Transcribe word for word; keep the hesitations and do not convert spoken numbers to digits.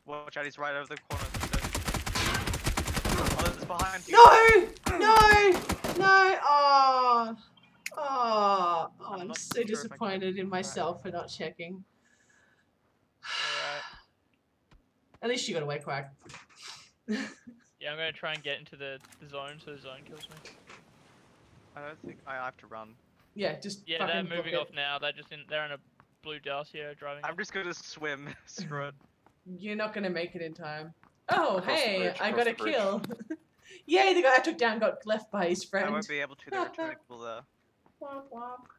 Watch out, he's right over the corner. Oh, it's behind you. No! No! No! Oh! Oh! Oh, I'm, I'm not so sure if I disappointed can- in myself for not checking. Alright. At least you got away, Quack. Yeah, I'm gonna try and get into the, the zone so the zone kills me. I don't think I have to run. Yeah, just Yeah, fucking they're book moving it. off now. They're just in. They're in a blue Dacia driving. I'm just gonna swim. Screw it. You're not gonna make it in time. Oh, Across the hey, bridge, I across got a the bridge. kill. Yay, the guy I took down got left by his I friend. won't be able to. They're too cool there. Womp womp.